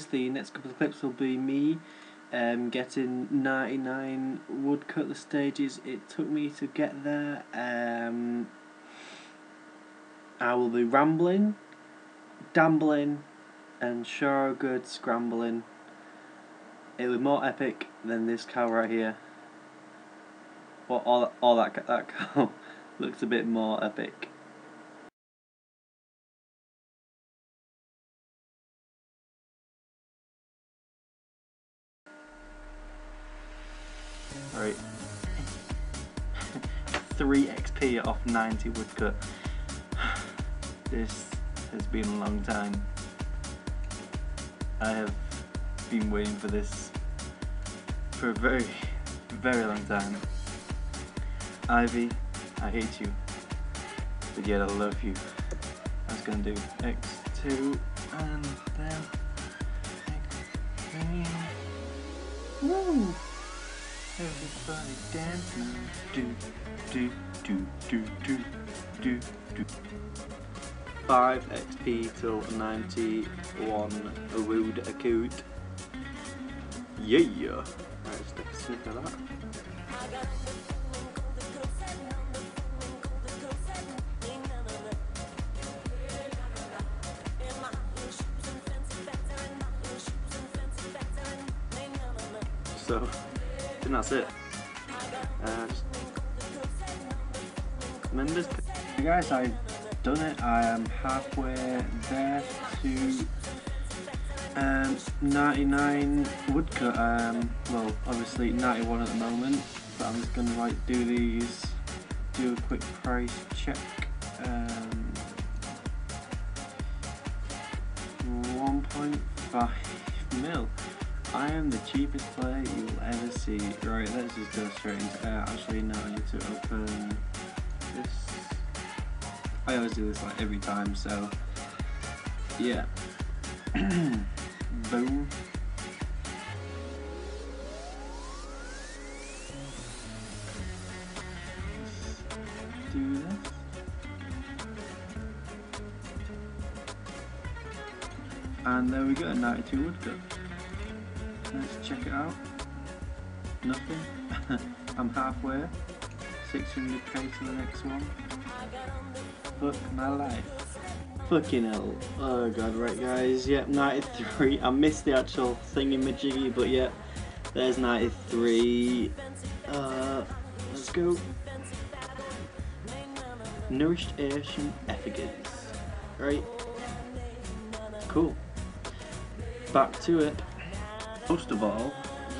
the next couple of clips will be me getting 99 woodcut the stages it took me to get there. I will be rambling, dambling, and sure good scrambling. It was more epic than this cow right here. Well, all that cow looks a bit more epic. Alright. 3 XP off 90 woodcut. This has been a long time. I have been waiting for this for a very, very long time. Ivy, I hate you, but yet I love you. I was gonna do X2 and then X3. Woo! Everybody dance now. Do, do, do, do, do, do, do. 5 XP till 91 a wood a coot. Yeah! Let's take a sniff of that. So, I think that's it. Members, you guys, I've done it. I am halfway there to 99 woodcut. Well, obviously 91 at the moment, but I'm just gonna like do a quick price check. 1.5 mil. I am the cheapest player you will ever see. Right, let's just go straight into actually no, I need to open this. I always do this like every time, so yeah. Boom. Let's do this. And there we go, 92 woodcut. Let's check it out. Nothing. I'm halfway. 600k to the next one. Fuck my life. Fucking hell. Oh god, right guys. Yep, 93. I missed the actual thingy-majiggy, but yep. There's 93. Let's go. Nourished Asian effigies. Right. Cool. Back to it. Most of all,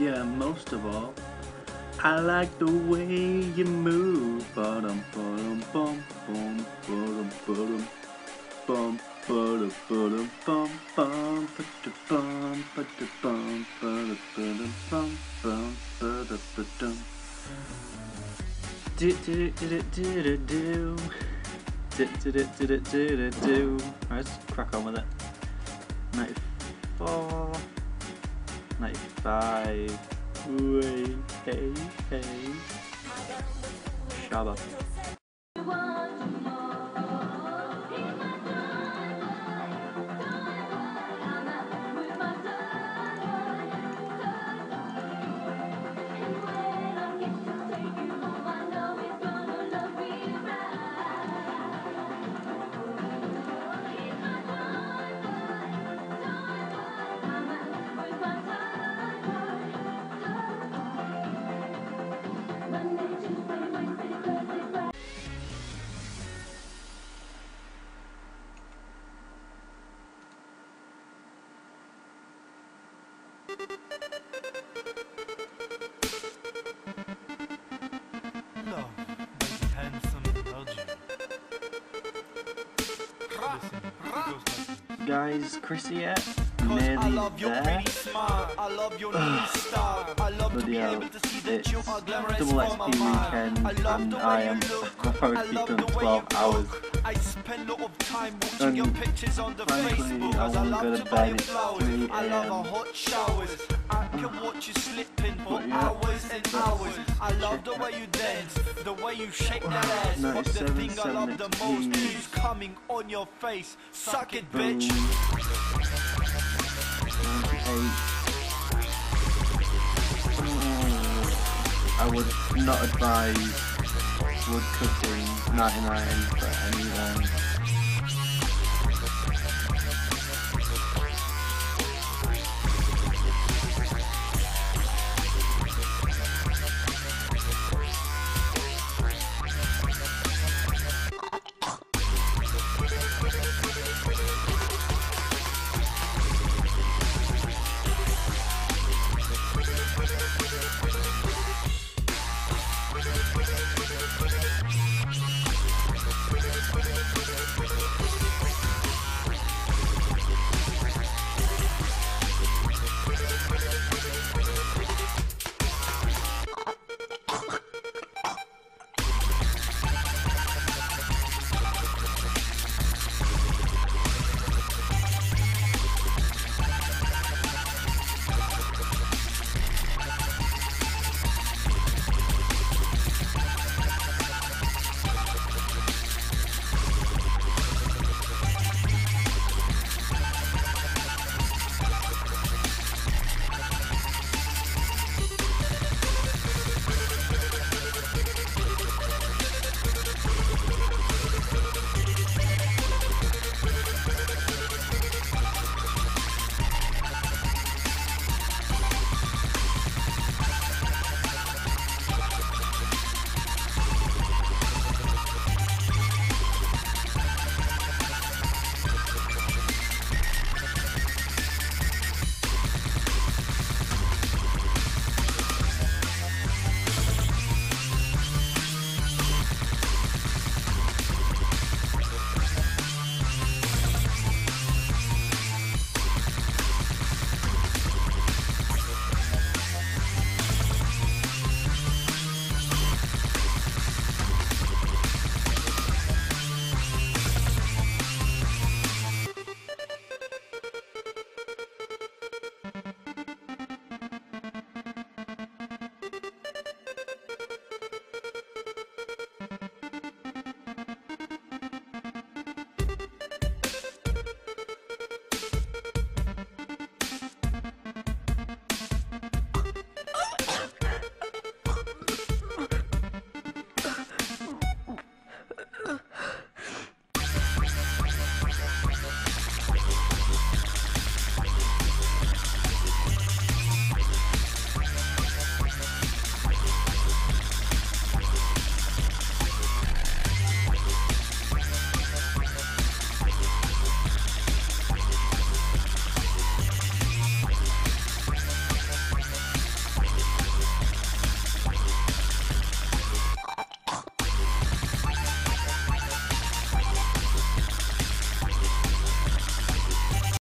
I like the way you move. Ba-dum, ba-dum, bum, bum, ba-dum, ba-dum, bum, ba-dum, ba-dum, bum, bum, ba-da-bum, ba-da-bum, ba-da-ba-dum, bum, bum, ba-da-ba-dum. Do-do-do-do-do-do. Do-do-do-do-do-do. Let's crack on with it. 94. 95. Wait, hey. Shut up. Guys, Chrissy yet? Nearly there. Bloody hell, it's double XP weekend and I am already done 12 hours. And frankly, I want to go to bed at 3 AM. I can watch you slipping for hours and hours. I love the way you dance, the way you shake that ass. But the thing I love the most is coming on your face. Suck it, bitch. I would not advise wood cutting 99 for anyone.